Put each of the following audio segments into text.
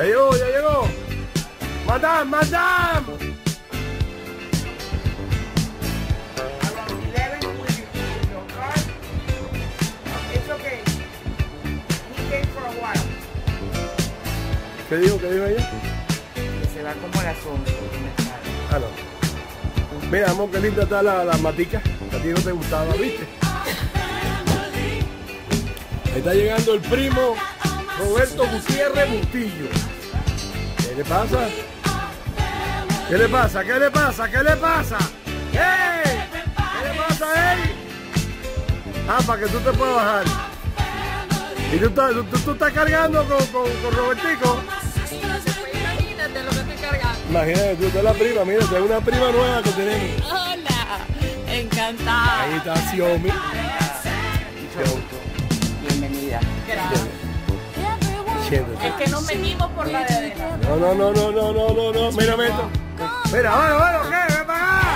Ya llegó, ya llegó. Madame, madame. ¿Qué dijo? ¿Qué dijo ella? Que se va como a las 11. Ah, no. Mira, amor, qué linda está la matica. A ti no te gustaba, ¿viste? Ahí está llegando el primo Roberto Gutiérrez Bustillo. ¿Qué le pasa? ¿Qué le pasa? ¿Qué le pasa? ¿Qué le pasa? ¡Ey! ¿Qué le pasa, ey? Ah, para que tú te puedas bajar. ¿Y tú estás cargando con Robertico? Imagínate lo que estoy cargando. Imagínate, tú eres la prima, mira, es una prima nueva que tenemos. Hola, encantada. Ahí está Xiomi. Bienvenida. Gracias. Siéntate. Es que nos metimos por la de adentro. No. Mira, Meto. Mira, bueno, ¿qué? ¡Ven para acá!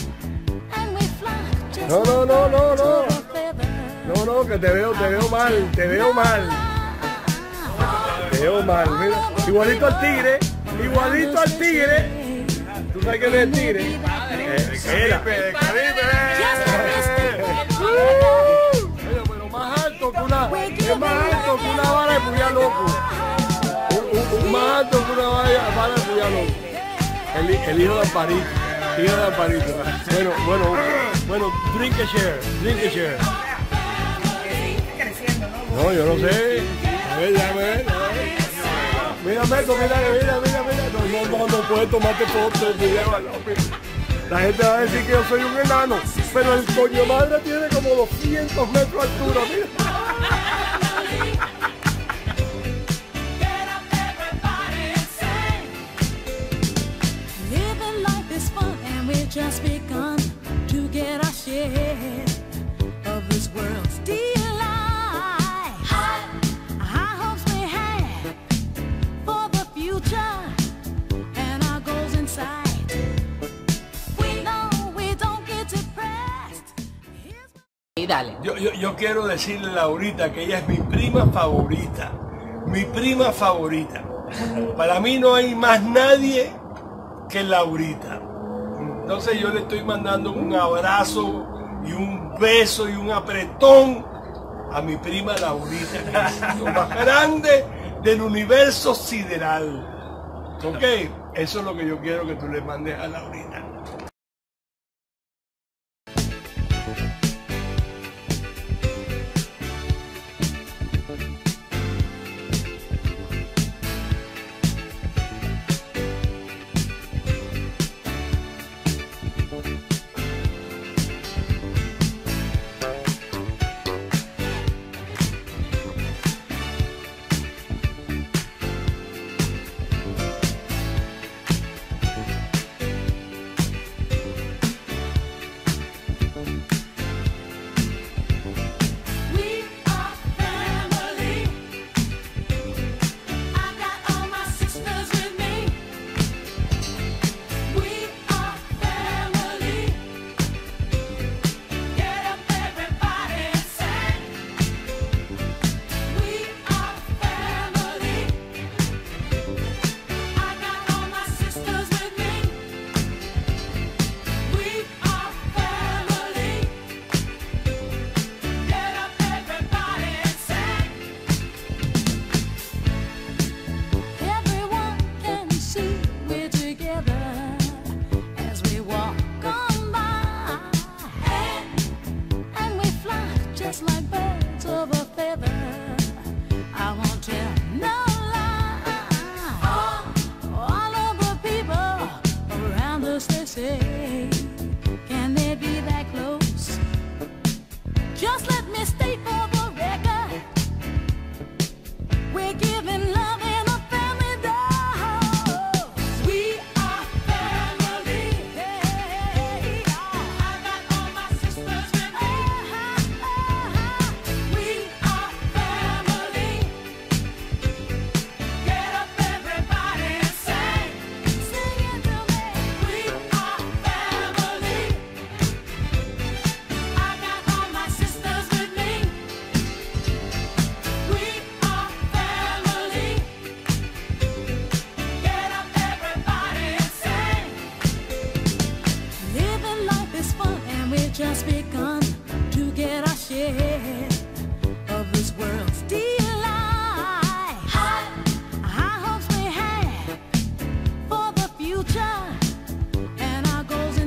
No, que te veo mal. Te veo mal, mira. Igualito al tigre. ¿Tú sabes quién es el tigre? Mira. Oye, pero más alto que una vara de puya loco. Más alto que una vara de puya loco. El hijo de Amparito. Bueno, drink a share. No, yo no sé. A ver, déjame ver. Mira, Meco, mira. No puedes tomarte fotos. La gente va a decir que yo soy un enano, pero el coño madre tiene como 200 metros de altura, mira. Just begun to get our share of this world's delight. High hopes we have for the future and our goals in sight. We know we don't get depressed. Y dale. Yo quiero decirle a Laurita que ella es mi prima favorita. Para mí no hay más nadie que Laurita. Entonces yo le estoy mandando un abrazo y un beso y un apretón a mi prima Laurita, que es lo más grande del universo sideral. ¿Ok? Eso es lo que yo quiero que tú le mandes a Laurita.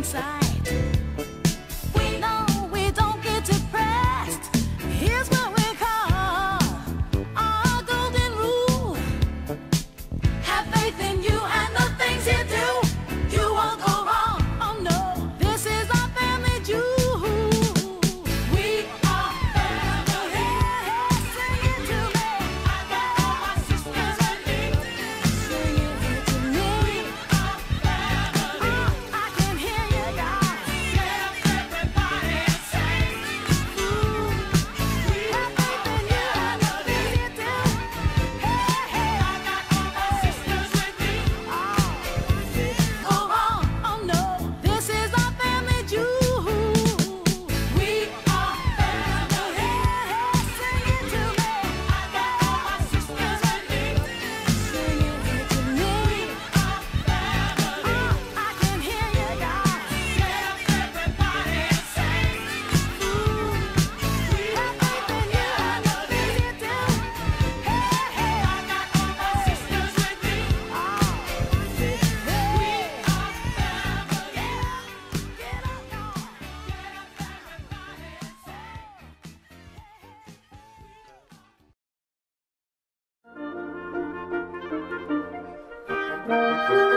sight. No, we don't get depressed. Here's what we call our golden rule. Have faith in you and the things you do. You won't go wrong. Oh no, this is our family jewel. We are family. Sing it to me. I got all my sisters and me. Sing it to me. We are family. I can hear you guys. Get up, everybody, and sing. We have faith in you and the things you do. Hey, hey, I got all my sisters with me. Go wrong. Oh no, this is our family jewel. We are family. Sing it to me. I got all my sisters and me. Sing it to me. We are family. I can hear you guys. Get up, everybody, and sing. We have faith in you and the things you do. Hey, hey, I got all my sisters with me. We are family. Get up, y'all. Get up, everybody, and sing.